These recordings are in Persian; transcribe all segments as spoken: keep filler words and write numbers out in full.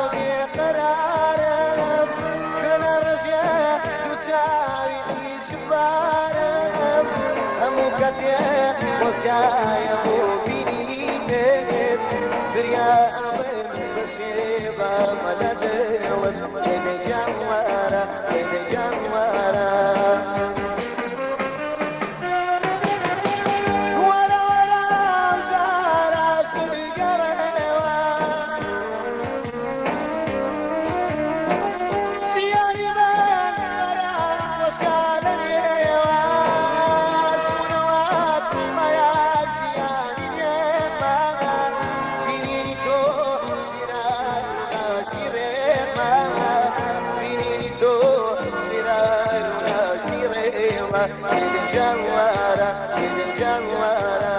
وبقرارم كنا رجع تساوي شبارم همو كتير وكايا وبينيت دريا أمن بشيبة ملد وسكين جمارة كين جمارة الجوارة الجوارة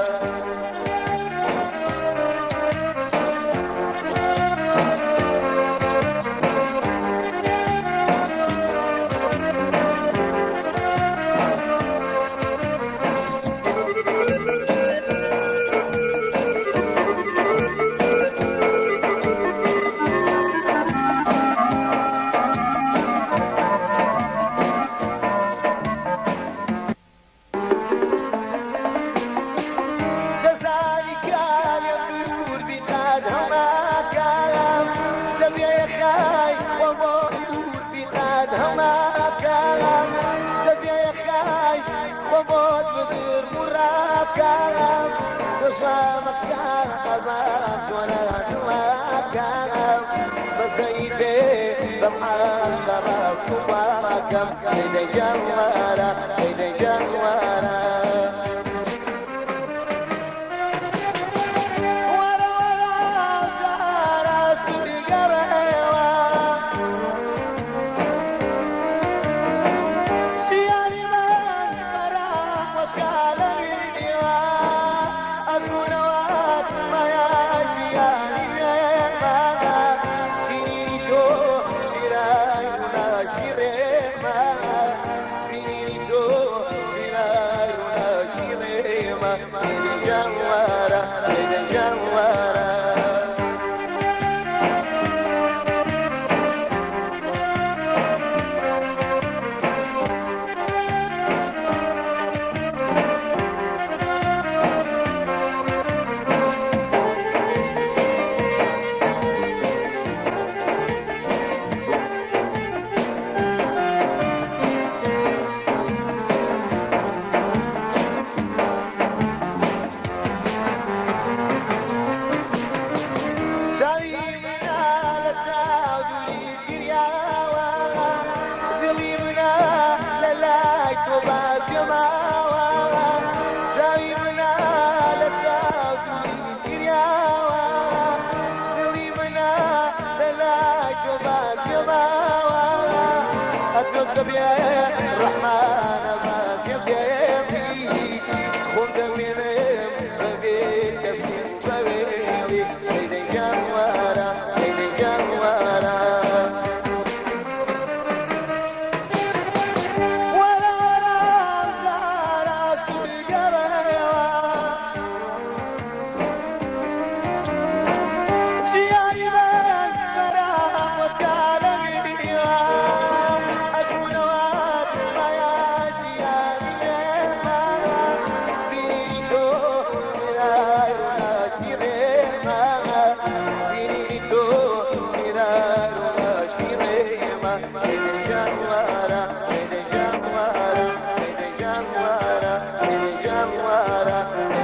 بمحاش براس طباكم هيدا جوارة هيدا جوارة يا الرحمن ما شفيني خد من بغيت سيفويلي هيدا جوارة هيدا جوارة ولا ولا زارت بقريوة دياري من فرح وسكالة بيها Jawara,